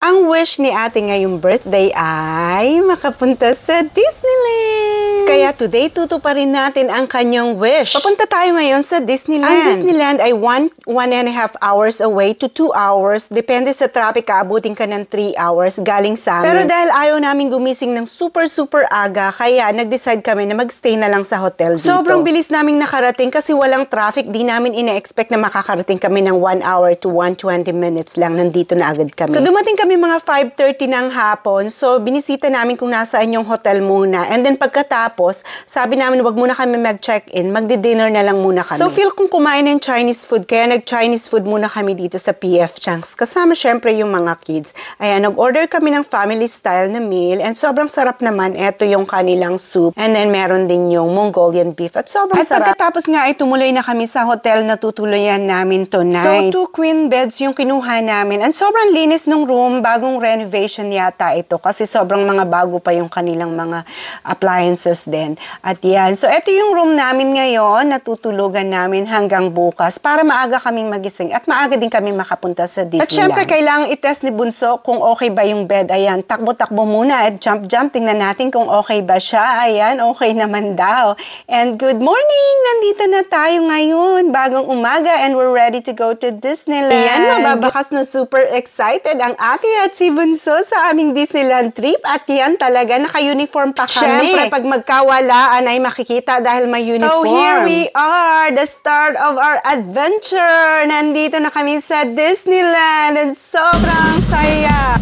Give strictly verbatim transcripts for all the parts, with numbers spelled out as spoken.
Ang wish ni ate ngayong birthday ay makapunta sa Disneyland. Kaya today, tutuparin natin ang kanyang wish. Papunta tayo ngayon sa Disneyland. Ang Disneyland ay one, one and a half hours away to two hours. Depende sa traffic, kaabutin ka ng three hours galing sa amin. Pero dahil ayaw namin gumising ng super, super aga, kaya nag-decide kami na mag-stay na lang sa hotel dito. Sobrang bilis naming nakarating kasi walang traffic. Di namin ina-expect na makakarating kami ng one hour to one hundred twenty minutes lang. Nandito na agad kami. So dumating kami mga five thirty ng hapon. So binisita namin kung nasaan yung hotel muna. And then pagkatapos, sabi namin wag muna kami mag-check-in, magdi-dinner na lang muna kami. So feel kong kumain ng Chinese food, kaya nag-Chinese food muna kami dito sa P F Chang's. Kasama syempre yung mga kids. Ayan, nag-order kami ng family style na meal and sobrang sarap naman. Ito yung kanilang soup. And then meron din yung Mongolian beef at sobrang at sarap. At pagkatapos nga ay tumuloy na kami sa hotel na tutuluyan namin tonight. So two queen beds yung kinuha namin and sobrang linis ng room, bagong renovation yata ito kasi sobrang mga bago pa yung kanilang mga appliances din. At yan. So, ito yung room namin ngayon, natutulugan namin hanggang bukas para maaga kaming magising at maaga din kaming makapunta sa Disneyland. At syempre, kailangang i-test ni Bunso kung okay ba yung bed. Ayan, takbo-takbo muna at jump-jump. Tingnan natin kung okay ba siya. Ayan, okay naman daw. And good morning! Nandito na tayo ngayon. Bagong umaga and we're ready to go to Disneyland. Ayan, mababakas na super excited ang ate at si Bunso sa aming Disneyland trip. At yan talaga, naka-uniform pa kami. Syempre, pag magkawalaan ay makikita dahil may uniform. So here we are, the start of our adventure. Nandito na kami sa Disneyland and sobrang saya.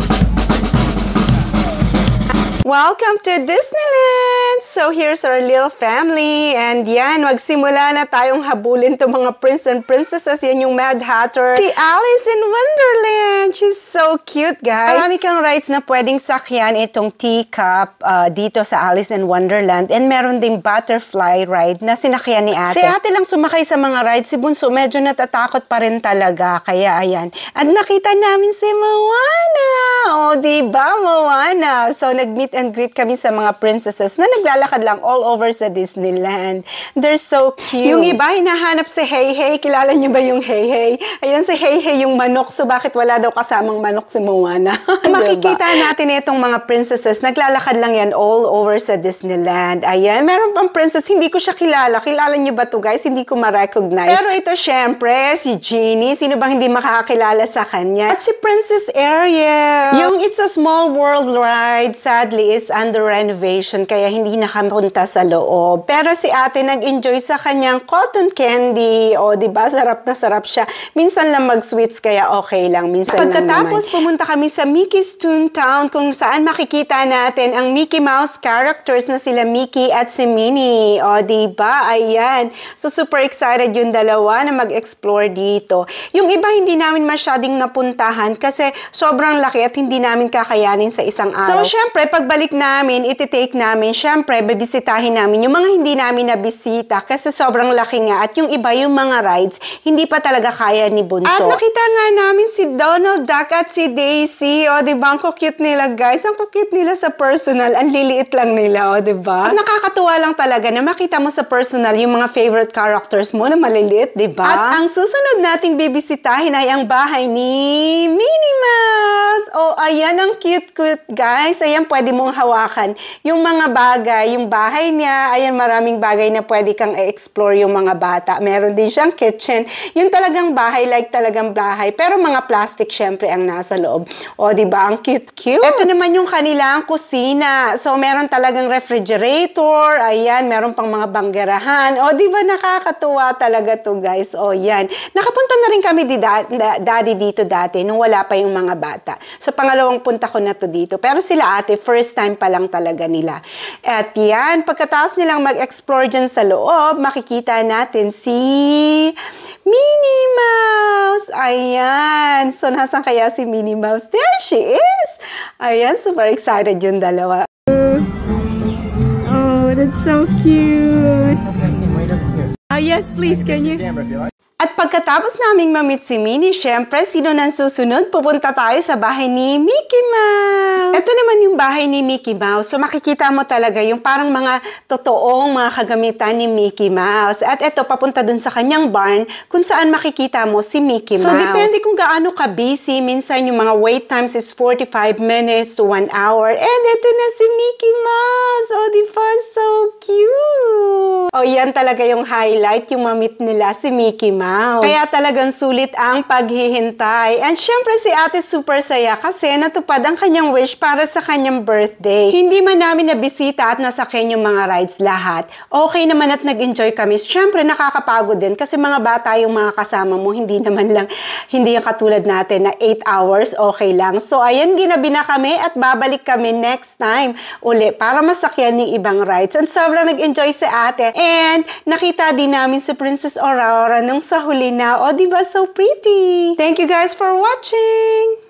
Welcome to Disneyland! So here's our little family and yan, magsimula na tayong habulin to mga prince and princesses. Yan yung Mad Hatter. Si Alice in Wonderland! She's so cute, guys. Marami kang rides na pwedeng sakyan itong teacup uh, dito sa Alice in Wonderland and meron ding butterfly ride na sinakyan ni ate. Si ate lang sumakay sa mga rides. Si Bunso medyo natatakot pa rin talaga. Kaya ayan. At nakita namin si Moana! O, diba Moana? So nag-meet and greet kami sa mga princesses na naglalakad lang all over sa Disneyland. They're so cute. Yung iba, hinahanap si Hey Hey. Kilala niyo ba yung Hey Hey? Ayan si Hey Hey yung manok. So, bakit wala daw kasamang manok si Moana? Makikita natin itong mga princesses. Naglalakad lang yan all over sa Disneyland. Ayan, meron pang princess. Hindi ko siya kilala. Kilala niyo ba to guys? Hindi ko ma-recognize. Pero ito, syempre, si Genie. Sino bang hindi makakakilala sa kanya? At si Princess Ariel. Yung It's a Small World ride, sadly, is under renovation kaya hindi nakapunta sa loob. Pero si ate nag-enjoy sa kanyang cotton candy. O, diba? Sarap na sarap siya. Minsan lang mag-sweets kaya okay lang. Minsan lang naman. Pagkatapos, pumunta kami sa Mickey's Toontown kung saan makikita natin ang Mickey Mouse characters na sila Mickey at si Minnie. O, diba? Ayan. So, super excited yung dalawa na mag-explore dito. Yung iba hindi namin masyadong napuntahan kasi sobrang laki at hindi namin kakayanin sa isang araw. So, syempre, pag balik namin, iti-take namin, syempre, bibisitahin namin yung mga hindi namin nabisita kasi sobrang laki nga at yung iba yung mga rides, hindi pa talaga kaya ni Bunso. At nakita nga namin si Donald Duck at si Daisy. O, diba? Ang cute nila, guys. Ang cute nila sa personal. Ang liliit lang nila, o, diba? At nakakatuwa lang talaga na makita mo sa personal yung mga favorite characters mo na maliliit, diba? At ang susunod nating bibisitahin ay ang bahay ni Minnie Mouse. O, ayan ang cute-cute, guys. Ayan, pwede mong hawakan yung mga bagay, yung bahay niya. Ayan, maraming bagay na pwede kang i-explore yung mga bata. Meron din siyang kitchen. Yung talagang bahay, like talagang bahay. Pero mga plastic, syempre, ang nasa loob. O, diba? Ang cute-cute. Ito naman yung kanilang kusina. So, meron talagang refrigerator. Ayan, meron pang mga banggerahan. O, diba? Nakakatuwa talaga to, guys. O, yan. Nakapunta na rin kami di da da daddy dito dati nung wala pa yung mga bata. So, pangalawang punta ko na to dito. Pero sila ate, first time pa lang talaga nila. At yan, pagkatapos nilang mag-explore dyan sa loob, makikita natin si Minnie Mouse. Ayan. So, nasan kaya si Minnie Mouse? There she is. Ayan, super excited yung dalawa. Oh, that's so cute. Oh, yes, please. Can you? At pagkatapos naming mamit si Minnie, syempre, sino nang susunod? Pupunta tayo sa bahay ni Mickey Mouse. Ito naman yung bahay ni Mickey Mouse. So makikita mo talaga yung parang mga totoong mga kagamitan ni Mickey Mouse. At ito, papunta dun sa kanyang barn kung saan makikita mo si Mickey Mouse. So depende kung gaano ka busy. Minsan yung mga wait times is forty-five minutes to one hour. And ito na si Mickey Mouse. Oh, di ba? So cute. Oh, yan talaga yung highlight, yung mamit nila si Mickey Mouse. Kaya talagang sulit ang paghihintay. And syempre si ate super saya kasi natupad ang kanyang wish para sa kanyang birthday. Hindi man namin nabisita at nasakyan yung mga rides lahat. Okay naman at nag-enjoy kami. Syempre nakakapagod din kasi mga bata yung mga kasama mo. Hindi naman lang, hindi yung katulad natin na eight hours, okay lang. So ayan, ginabi na kami at babalik kami next time uli para masakyan ng ibang rides. And sobrang nag-enjoy si ate. And nakita din namin si Princess Aurora nung sa huli na. O, diba? So pretty! Thank you guys for watching!